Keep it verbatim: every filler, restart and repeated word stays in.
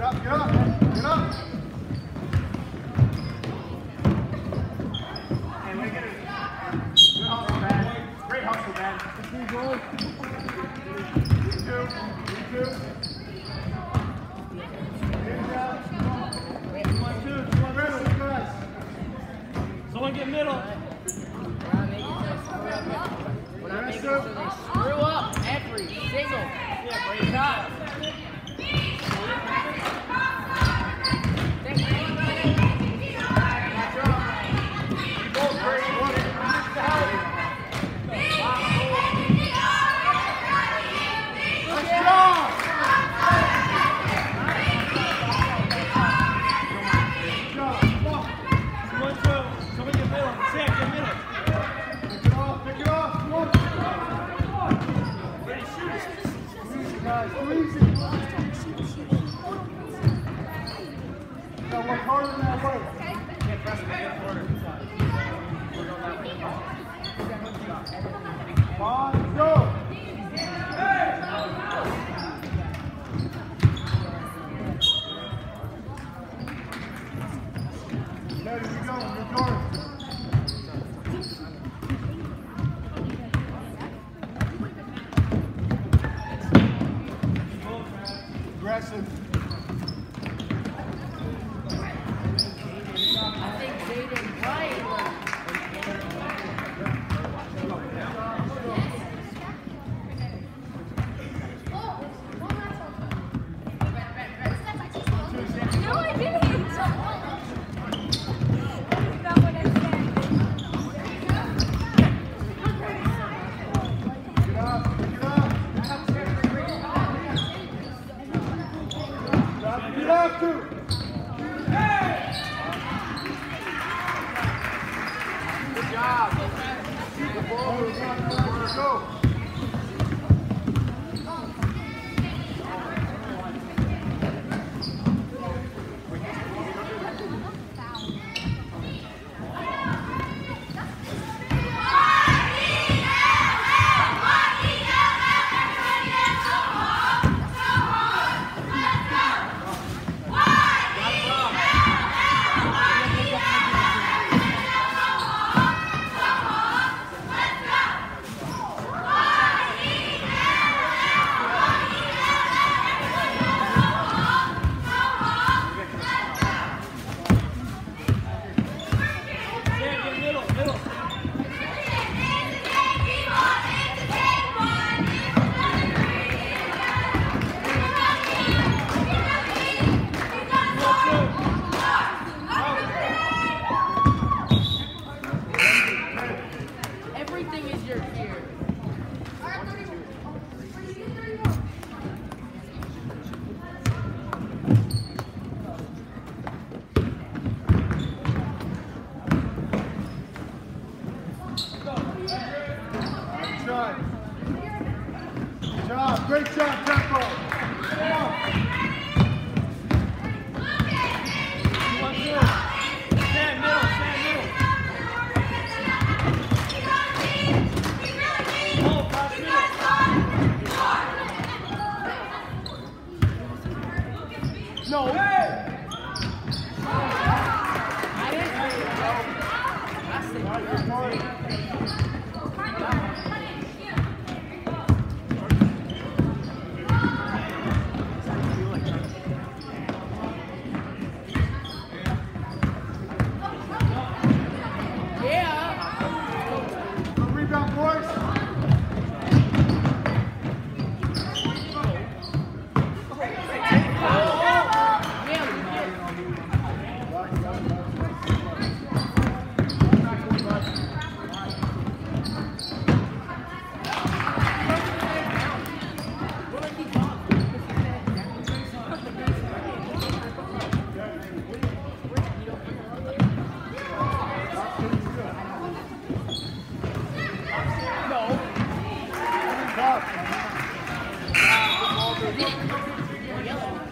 Get up, get up, get up. Hey, way to get it. Good hustle, man. Great hustle, man. Two goals. Two. Two. One, two. One, middle, guys. Someone get middle. We're not making sure they screw up every single. Yeah, great job. Aggressive. I think they did right. No, I didn't. Everything is your gear. Good job. Good job. Great job, Tempo. Come on. One, two. Stand middle, stand middle. Oh, pass middle. No. Hey! I didn't say it, bro. I said Good job.